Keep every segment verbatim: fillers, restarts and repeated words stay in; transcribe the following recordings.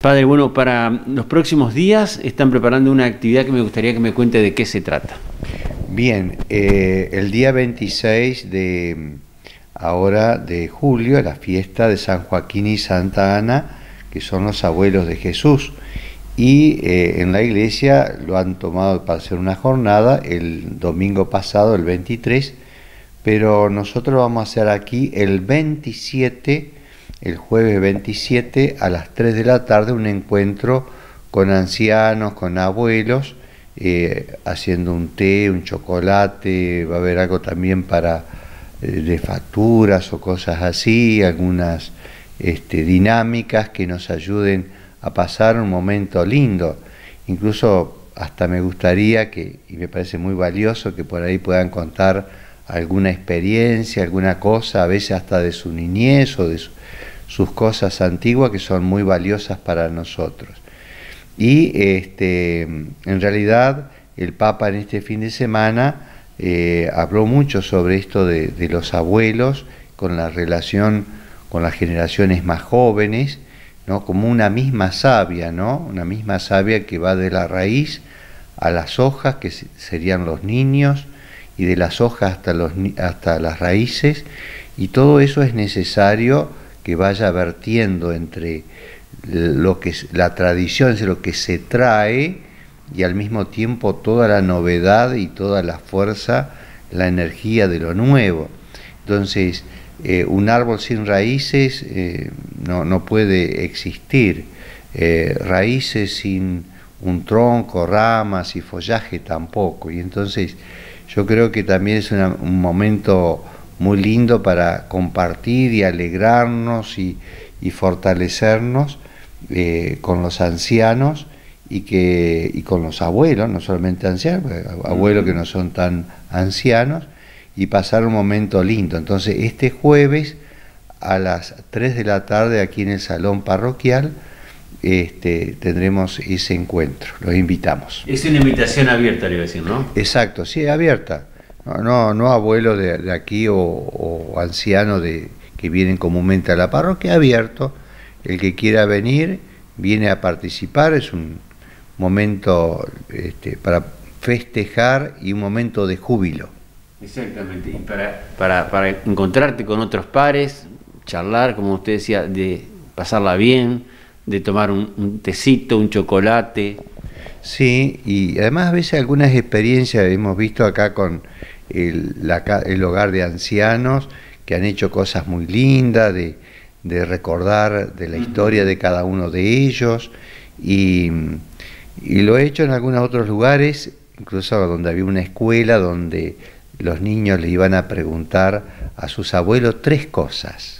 Padre, bueno, para los próximos días están preparando una actividad que me gustaría que me cuente de qué se trata. Bien, eh, el día veintiséis de ahora de julio, la fiesta de San Joaquín y Santa Ana, que son los abuelos de Jesús, y eh, en la iglesia lo han tomado para hacer una jornada el domingo pasado, el veintitrés, pero nosotros vamos a hacer aquí el veintisiete, el jueves veintisiete a las tres de la tarde, un encuentro con ancianos, con abuelos, eh, haciendo un té, un chocolate, va a haber algo también para eh, de facturas o cosas así, algunas este, dinámicas que nos ayuden a pasar un momento lindo. Incluso hasta me gustaría que, y me parece muy valioso, que por ahí puedan contar alguna experiencia, alguna cosa, a veces hasta de su niñez o de su, sus cosas antiguas que son muy valiosas para nosotros. Y este, en realidad el Papa en este fin de semana eh, habló mucho sobre esto de, de los abuelos, con la relación con las generaciones más jóvenes, ¿no? Como una misma savia, ¿no? Una misma savia que va de la raíz a las hojas, que serían los niños, y de las hojas hasta, los, hasta las raíces, y todo eso es necesario que vaya vertiendo entre lo que es la tradición, es lo que se trae, y al mismo tiempo toda la novedad y toda la fuerza, la energía de lo nuevo. Entonces, eh, un árbol sin raíces eh, no, no puede existir, eh, raíces sin un tronco, ramas y follaje tampoco, y entonces yo creo que también es una, un momento muy lindo para compartir y alegrarnos y, y fortalecernos eh, con los ancianos y, que, y con los abuelos, no solamente ancianos, abuelos que no son tan ancianos, y pasar un momento lindo. Entonces este jueves a las tres de la tarde aquí en el salón parroquial Este, tendremos ese encuentro, los invitamos. Es una invitación abierta, le iba a decir, ¿no? Exacto, sí, abierta. No, no, no abuelos de, de aquí o, o ancianos de, que vienen comúnmente a la parroquia, abierto. El que quiera venir, viene a participar, es un momento este, para festejar y un momento de júbilo. Exactamente, y para, para, para encontrarte con otros pares, charlar, como usted decía, de pasarla bien, de tomar un, un tecito, un chocolate. Sí, y además a veces algunas experiencias hemos visto acá con el, la, el hogar de ancianos que han hecho cosas muy lindas, de, de recordar de la historia de cada uno de ellos, y, y lo he hecho en algunos otros lugares, incluso donde había una escuela donde los niños le iban a preguntar a sus abuelos tres cosas: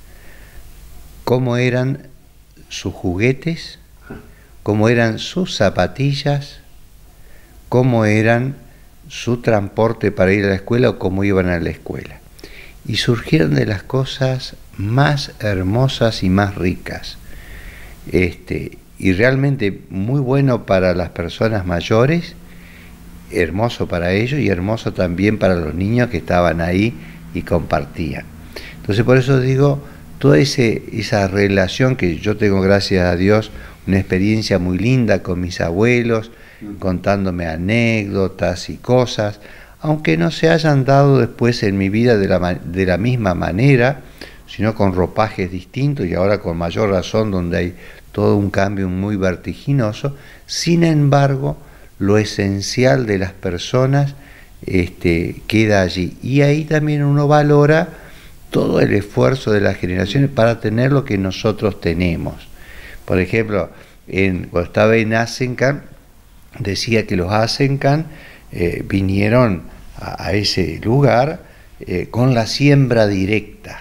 cómo eran sus juguetes, cómo eran sus zapatillas, cómo eran su transporte para ir a la escuela o cómo iban a la escuela. Y surgieron de las cosas más hermosas y más ricas. Este, y realmente muy bueno para las personas mayores, hermoso para ellos y hermoso también para los niños que estaban ahí y compartían. Entonces por eso digo, toda ese, esa relación que yo tengo, gracias a Dios, una experiencia muy linda con mis abuelos, contándome anécdotas y cosas, aunque no se hayan dado después en mi vida de la, de la misma manera, sino con ropajes distintos y ahora con mayor razón, donde hay todo un cambio muy vertiginoso. Sin embargo, lo esencial de las personas este, queda allí, y ahí también uno valora todo el esfuerzo de las generaciones para tener lo que nosotros tenemos. Por ejemplo, en, cuando estaba en Asencan, decía que los Asencan eh, vinieron a, a ese lugar eh, con la siembra directa,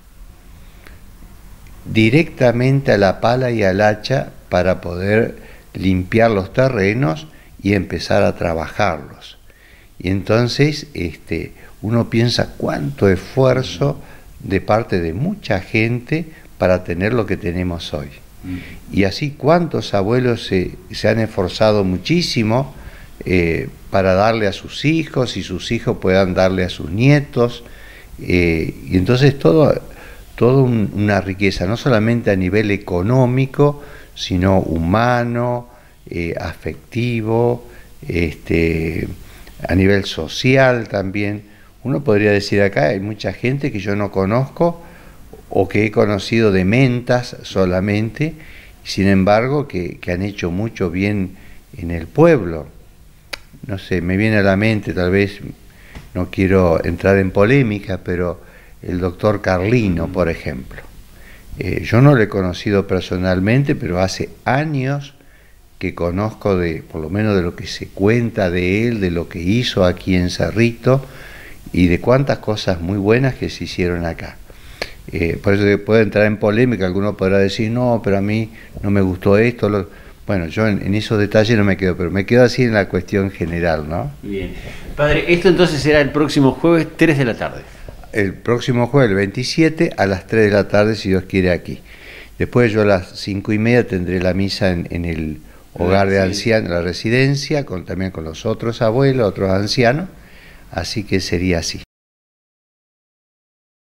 directamente a la pala y al hacha, para poder limpiar los terrenos y empezar a trabajarlos. Y entonces este, uno piensa cuánto esfuerzo de parte de mucha gente para tener lo que tenemos hoy. Y así cuántos abuelos se, se han esforzado muchísimo eh, para darle a sus hijos, y sus hijos puedan darle a sus nietos, eh, y entonces todo, todo un, una riqueza, no solamente a nivel económico, sino humano, eh, afectivo, este, a nivel social también. Uno podría decir acá, hay mucha gente que yo no conozco o que he conocido de mentas solamente, sin embargo que, que han hecho mucho bien en el pueblo. No sé, me viene a la mente, tal vez, no quiero entrar en polémica, pero el doctor Carlino, por ejemplo. Eh, yo no lo he conocido personalmente, pero hace años que conozco de, por lo menos de lo que se cuenta de él, de lo que hizo aquí en Cerrito y de cuántas cosas muy buenas que se hicieron acá. Eh, por eso puede entrar en polémica, alguno podrá decir, no, pero a mí no me gustó esto. Lo... Bueno, yo en, en esos detalles no me quedo, pero me quedo así en la cuestión general, ¿no? Bien. Padre, esto entonces será el próximo jueves, tres de la tarde. El próximo jueves, el veintisiete, a las tres de la tarde, si Dios quiere, aquí. Después yo a las cinco y media tendré la misa en, en el hogar de ancianos, la residencia, con, también con los otros abuelos, otros ancianos, así que sería así.